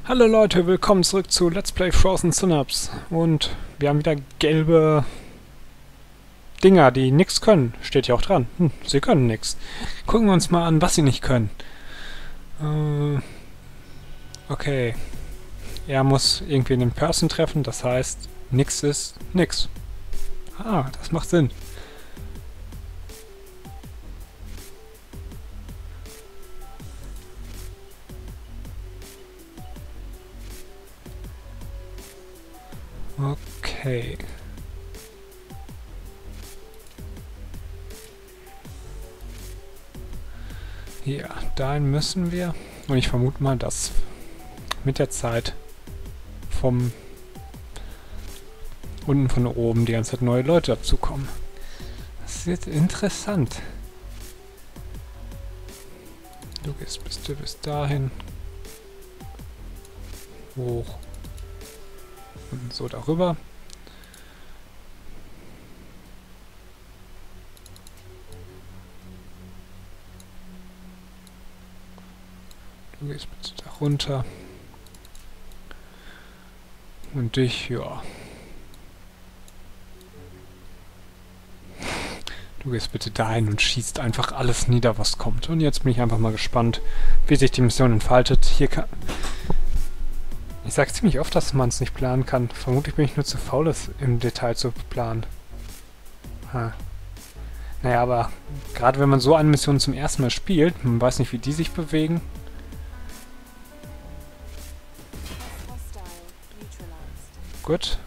Hallo Leute, willkommen zurück zu Let's Play Frozen Synapse. Und wir haben wieder gelbe Dinger, die nichts können. Steht ja auch dran. Sie können nichts. Gucken wir uns mal an, was sie nicht können. Okay. Er muss irgendwie einen Person treffen, das heißt, nix ist nix. Ah, das macht Sinn. Okay. Ja, dahin müssen wir. Und ich vermute mal, dass mit der Zeit vom unten von oben die ganze Zeit neue Leute dazukommen. Das ist jetzt interessant. Du gehst bis dahin. Hoch. Und so darüber. Du gehst bitte da runter. Und dich, ja. Du gehst bitte dahin und schießt einfach alles nieder, was kommt. Und jetzt bin ich einfach mal gespannt, wie sich die Mission entfaltet. Hier kann... Ich sage ziemlich oft, dass man es nicht planen kann. Vermutlich bin ich nur zu faul, es im Detail zu planen. Naja, aber gerade wenn man so eine Mission zum ersten Mal spielt, man weiß nicht, wie die sich bewegen. Gut.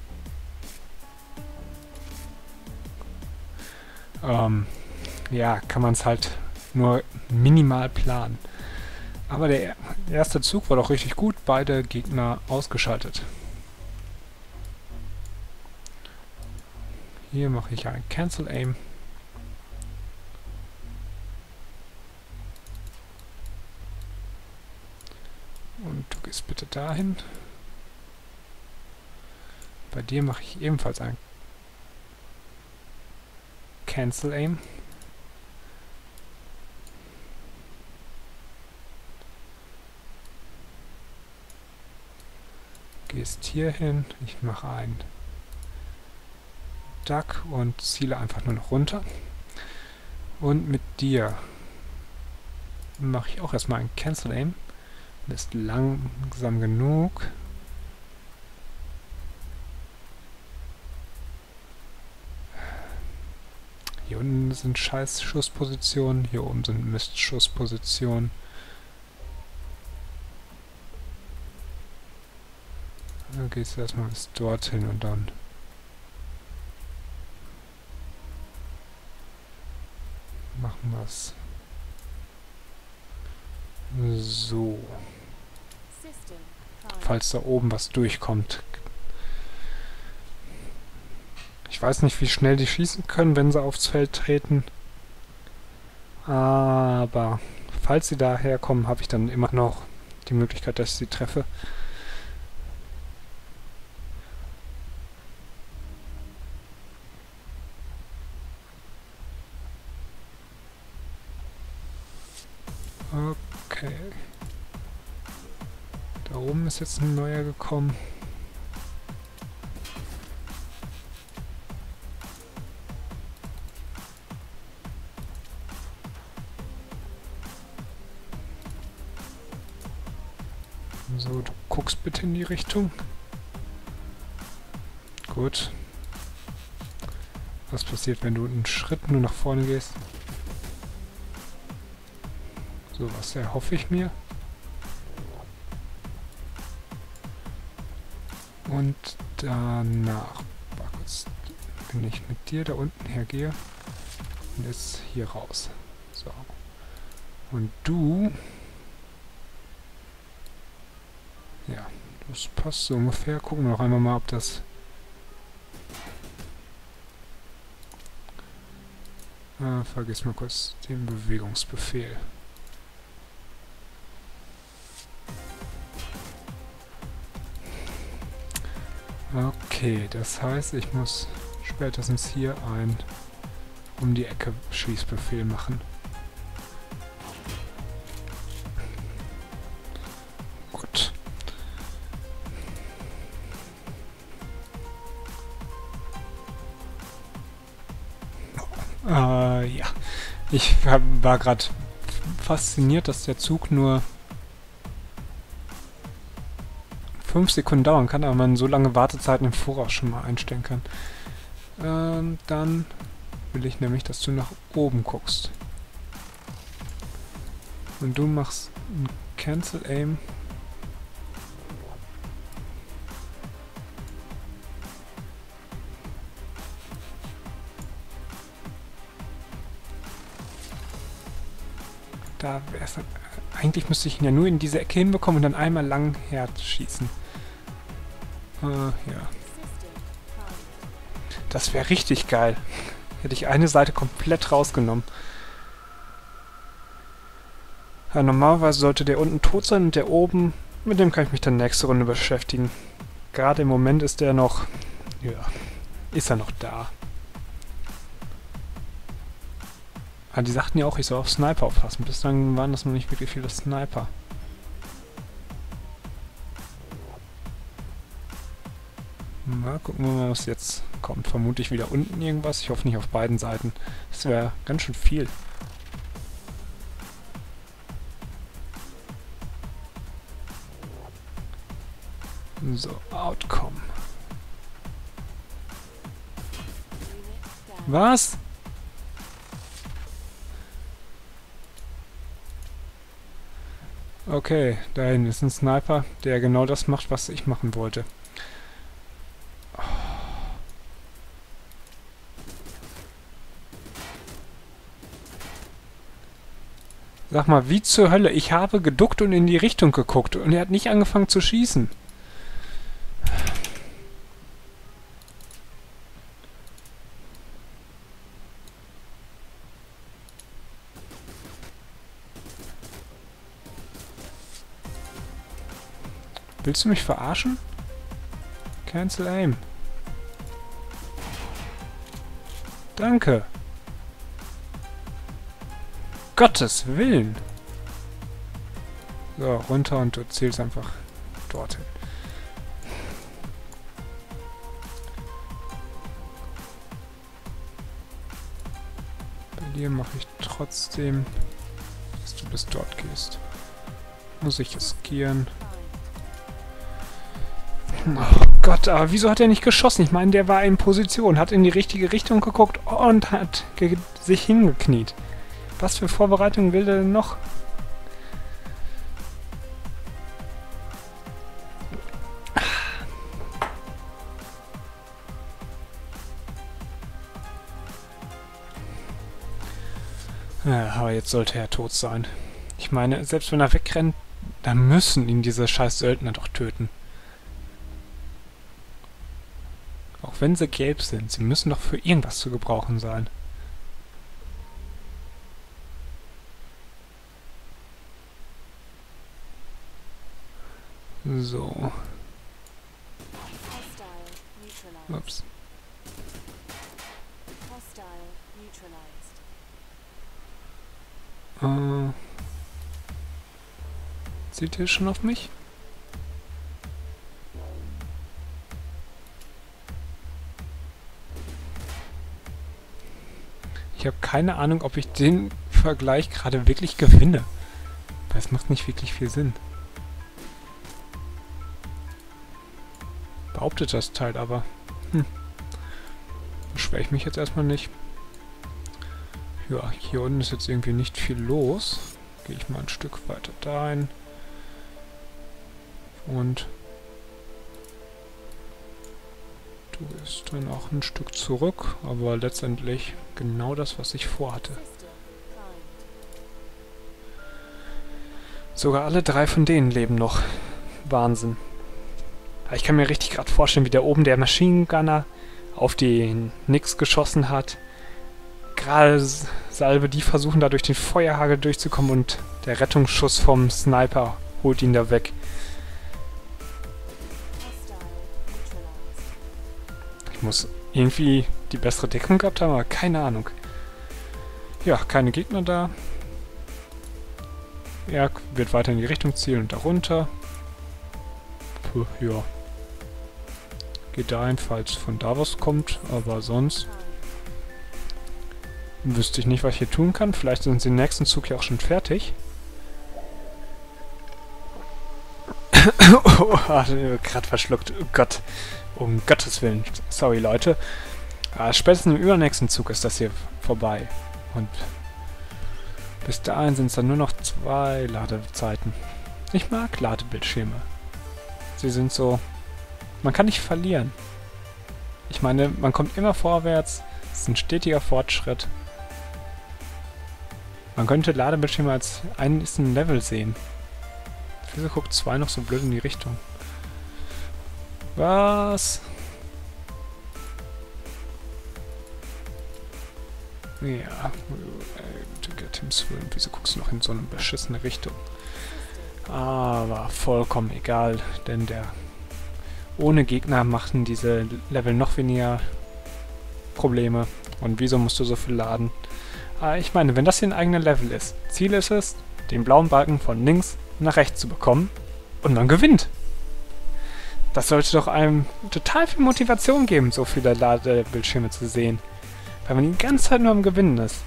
Ja, kann man es halt nur minimal planen. Aber der erste Zug war doch richtig gut. Beide Gegner ausgeschaltet. Hier mache ich ein Cancel Aim. Und du gehst bitte dahin. Bei dir mache ich ebenfalls ein Cancel Aim. Gehst hier hin, ich mache einen Duck und ziele einfach nur noch runter. Und mit dir mache ich auch erstmal ein Cancel Aim. Bist langsam genug. Hier unten sind scheiß Schusspositionen, hier oben sind Mist-Schusspositionen. Dann gehst du erstmal bis dorthin und dann machen wir es so. Falls da oben was durchkommt. Ich weiß nicht, wie schnell die schießen können, wenn sie aufs Feld treten. Aber falls sie daher kommen, habe ich dann immer noch die Möglichkeit, dass ich sie treffe. Okay. Da oben ist jetzt ein neuer gekommen. So, du guckst bitte in die Richtung. Gut. Was passiert, wenn du einen Schritt nur nach vorne gehst? So, was erhoffe ich mir? Und danach bin ich mit dir da unten hergehe und jetzt hier raus. So. Und du... Ja, das passt so ungefähr. Gucken wir noch einmal mal, ob das... vergiss mal kurz den Bewegungsbefehl. Okay, das heißt, ich muss spätestens hier ein um die Ecke Schießbefehl machen. Gut. Ja. War gerade fasziniert, dass der Zug nur 5 Sekunden dauern kann, aber man so lange Wartezeiten im Voraus schon mal einstellen kann. Dann will ich nämlich, dass du nach oben guckst. Und du machst ein Cancel Aim. Da wär's dann, eigentlich müsste ich ihn ja nur in diese Ecke hinbekommen und dann einmal lang herschießen. Ja. Das wäre richtig geil. Hätte ich eine Seite komplett rausgenommen. Ja, normalerweise sollte der unten tot sein und der oben, mit dem kann ich mich dann nächste Runde beschäftigen. Gerade im Moment ist der noch, ja, ist er noch da. Aber die sagten ja auch, ich soll auf Sniper aufpassen. Bislang waren das noch nicht wirklich viele Sniper. Na, gucken wir mal, was jetzt kommt. Vermutlich wieder unten irgendwas. Ich hoffe nicht auf beiden Seiten. Das wäre ganz schön viel. So, Outcome. Was? Okay, da hinten ist ein Sniper, der genau das macht, was ich machen wollte. Sag mal, wie zur Hölle? Ich habe geduckt und in die Richtung geguckt und er hat nicht angefangen zu schießen. Willst du mich verarschen? Cancel Aim. Danke. Gottes Willen. So, runter und du zählst einfach dorthin. Bei dir mache ich trotzdem, dass du bis dort gehst. Muss ich riskieren. Oh Gott, aber wieso hat er nicht geschossen? Ich meine, der war in Position, hat in die richtige Richtung geguckt und hat sich hingekniet. Was für Vorbereitungen will er denn noch? Ja, aber jetzt sollte er tot sein. Ich meine, selbst wenn er wegrennt, dann müssen ihn diese scheiß Söldner doch töten. Auch wenn sie gelb sind, sie müssen doch für irgendwas zu gebrauchen sein. So. Ups. Zieht ihr schon auf mich? Ich habe keine Ahnung, ob ich den Vergleich gerade wirklich gewinne. Weil es macht nicht wirklich viel Sinn. Behauptet das Teil aber. Beschwere ich mich jetzt erstmal nicht. Ja, hier unten ist jetzt irgendwie nicht viel los. Gehe ich mal ein Stück weiter dahin. Und du gehst dann auch ein Stück zurück, aber letztendlich genau das, was ich vorhatte. Sogar alle 3 von denen leben noch. Wahnsinn. Ich kann mir richtig gerade vorstellen, wie da oben der Maschinengunner auf den Nix geschossen hat. Gerade Salve, die versuchen da durch den Feuerhagel durchzukommen und der Rettungsschuss vom Sniper holt ihn da weg. Ich muss irgendwie die bessere Deckung gehabt haben, aber keine Ahnung. Ja, keine Gegner da. Er wird weiter in die Richtung zielen und darunter. Puh, ja. Geht dahin, falls von da was kommt, aber sonst Wüsste ich nicht, was ich hier tun kann. Vielleicht sind sie im nächsten Zug ja auch schon fertig. Oh, gerade verschluckt. Oh Gott. Um Gottes Willen. Sorry, Leute. Spätestens im übernächsten Zug ist das hier vorbei. Und bis dahin sind es dann nur noch 2 Ladezeiten. Ich mag Ladebildschirme. Sie sind so... Man kann nicht verlieren. Ich meine, man kommt immer vorwärts. Es ist ein stetiger Fortschritt. Man könnte Ladebildschirme als einen Level sehen. Wieso guckt 2 noch so blöd in die Richtung? Was? Ja, Tim's Willen, wieso guckst du noch in so eine beschissene Richtung? Aber vollkommen egal, denn ohne Gegner machen diese Level noch weniger Probleme. Und wieso musst du so viel laden? Ich meine, wenn das hier ein eigener Level ist, Ziel ist es, den blauen Balken von links nach rechts zu bekommen und man gewinnt. Das sollte doch einem total viel Motivation geben, so viele Ladebildschirme zu sehen. Weil man die ganze Zeit nur am Gewinnen ist.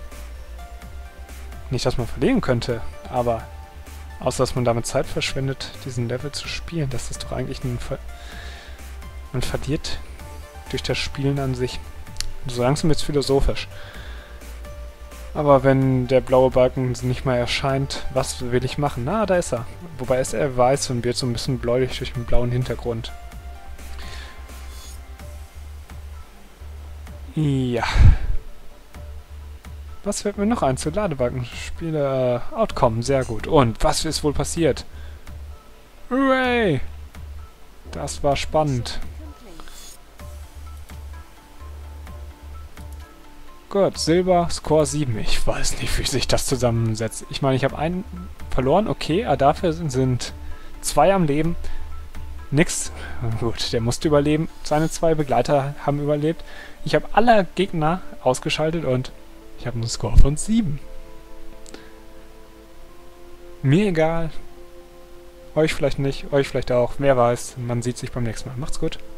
Nicht, dass man verlieren könnte, aber außer dass man damit Zeit verschwendet, diesen Level zu spielen. Das ist doch eigentlich man verliert durch das Spielen an sich. So langsam wird es philosophisch. Aber wenn der blaue Balken nicht mehr erscheint, was will ich machen? Na, da ist er. Wobei ist er weiß und wird so ein bisschen bläulich durch den blauen Hintergrund. Ja. Was fällt mir noch ein zu Ladebalkenspiele? Outcome, sehr gut. Und was ist wohl passiert? Hooray! Das war spannend. Gut, Silber, Score 7. Ich weiß nicht, wie sich das zusammensetzt. Ich meine, ich habe einen verloren, okay, aber dafür sind 2 am Leben. Nix. Gut, der musste überleben. Seine 2 Begleiter haben überlebt. Ich habe alle Gegner ausgeschaltet und ich habe einen Score von 7. Mir egal. Euch vielleicht nicht, euch vielleicht auch. Wer weiß. Man sieht sich beim nächsten Mal. Macht's gut.